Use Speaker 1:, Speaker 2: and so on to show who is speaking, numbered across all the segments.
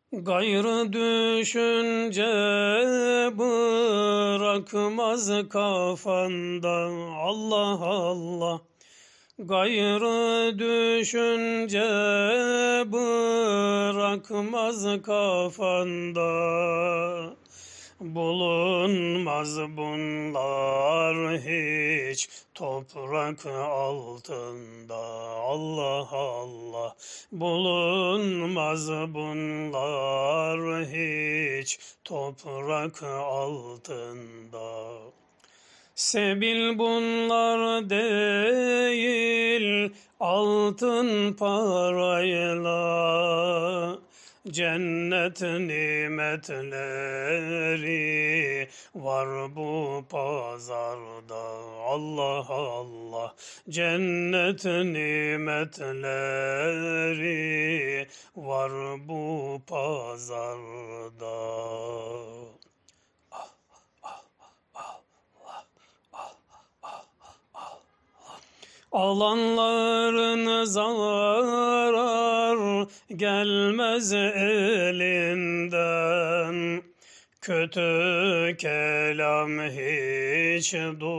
Speaker 1: Gayrı düşünce bırakmaz kafanda, Allah Allah. Gayrı düşünce bırakmaz kafanda, bulunmaz bunlar hiç toprak altında, Allah Allah. Bulunmaz bunlar hiç toprak altında. Sebil bunlar değil altın parayla, cennet nimetleri var bu pazarda, Allah Allah. Cennet nimetleri var bu pazarda. Alanların zarar gelmez elinden, kötü kelam hiç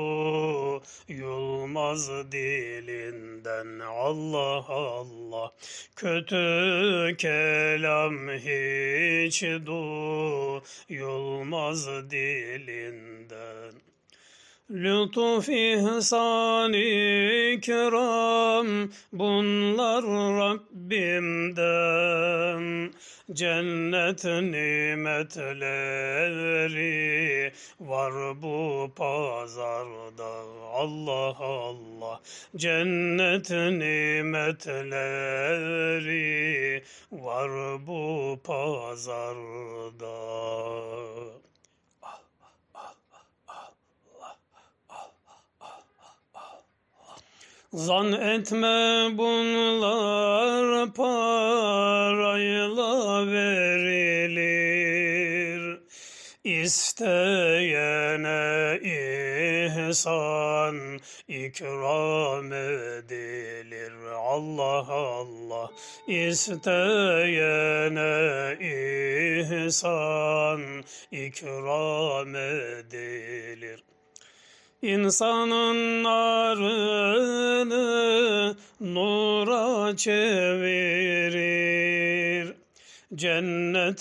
Speaker 1: duyulmaz dilinden, Allah Allah. Kötü kelam hiç duyulmaz dilinden. Lütuf, ihsan, ikram bunlar Rabbimden. Cennet nimetleri var bu pazarda, Allah Allah. Cennet nimetleri var bu pazarda. Zan etme bunlar parayla verilir, İsteyene ihsan ikram edilir, Allah Allah. İsteyene ihsan ikram edilir. İnsanın narını nura çevirir, cennet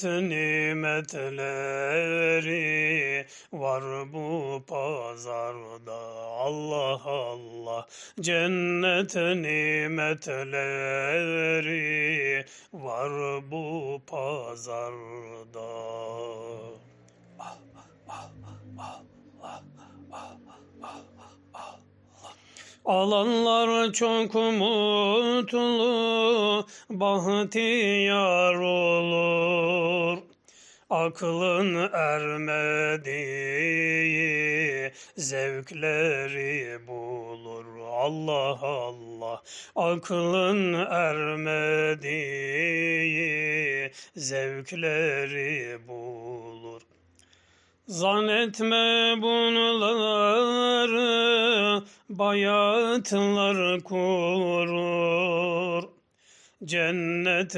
Speaker 1: nimetleri var bu pazarda, Allah Allah. Cennet nimetleri var bu pazarda. Alanlar çok mutlu, bahtiyar olur. Aklın ermediği zevkleri bulur, Allah Allah. Aklın ermediği zevkleri bulur. Zannetme bunları bayatlar kurur, cennet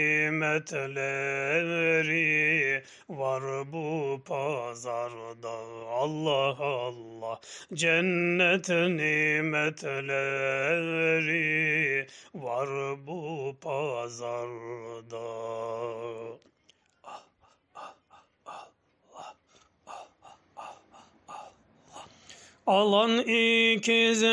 Speaker 1: nimetleri var bu pazarda, Allah Allah. Cennet nimetleri var bu pazarda. Alan ikiz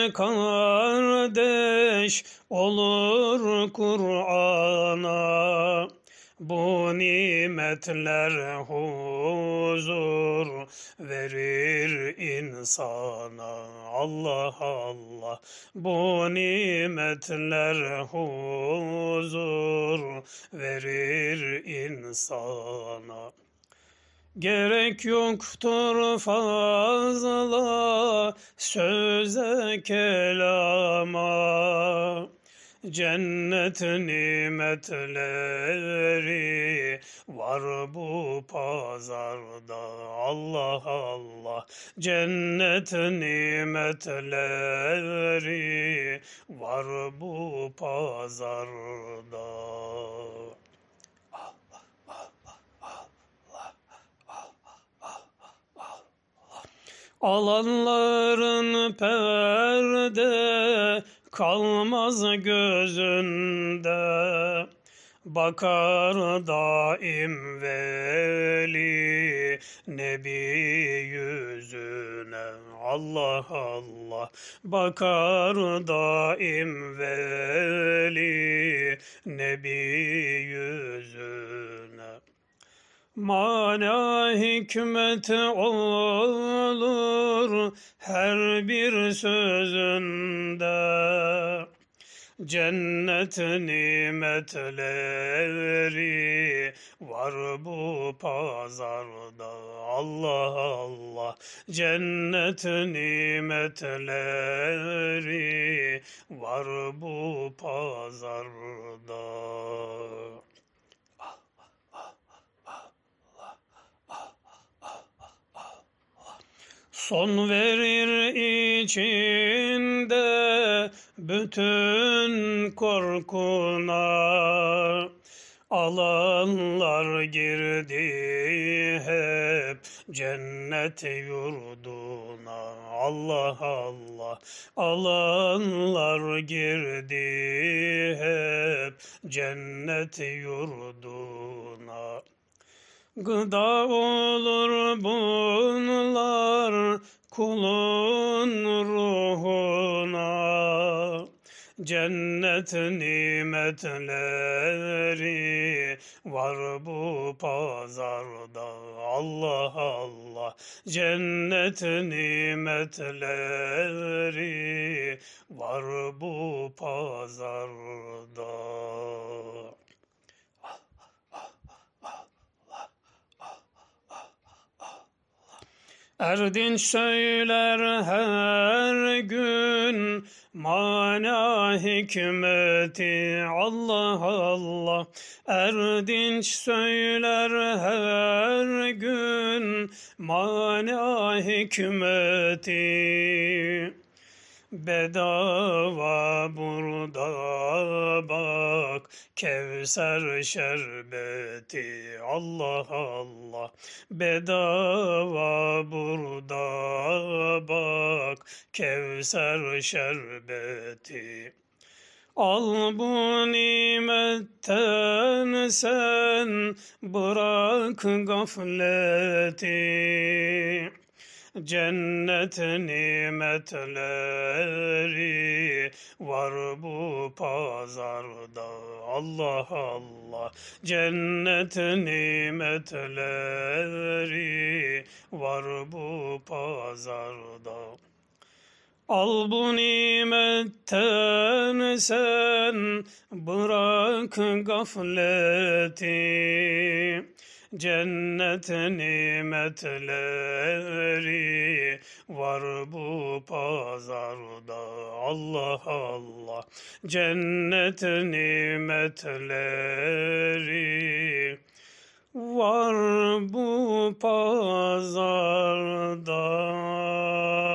Speaker 1: kardeş olur Kur'an'a, bu nimetler huzur verir insana, Allah Allah. Bu nimetler huzur verir insana. Gerek yoktur fazla söze kelama, cennet nimetleri var bu pazarda, Allah Allah. Cennet nimetleri var bu pazarda. Alanların perde kalmaz gözünde, bakar daim veli nebi yüzüne. Allah Allah, bakar daim veli nebi yüzüne. Mana hikmet olur her bir sözünde, cennet nimetleri var bu pazarda. Allah Allah, cennet nimetleri var bu pazarda. Son verir içinde bütün korkuna, alanlar girdi hep cennet yurduna. Allah Allah, alanlar girdi hep cennet yurduna. Gıda olur bunlar kulun ruhuna, cennet nimetleri var bu pazarda. Allah Allah, cennet nimetleri var bu pazarda. Erdinç söyler her gün mana hikmeti. Allah Allah, Erdinç söyler her gün mana hikmeti. Bedava burada bak Kevser şerbeti. Allah Allah, bedava burada bak Kevser şerbeti. Al bu nimetten sen bırak gafleti, cennet nimetleri var bu pazarda. Allah Allah, cennet nimetleri var bu pazarda. Al bu nimetten sen bırak gafleti, cennet nimetleri var bu pazarda. Allah Allah, cennet nimetleri var bu pazarda.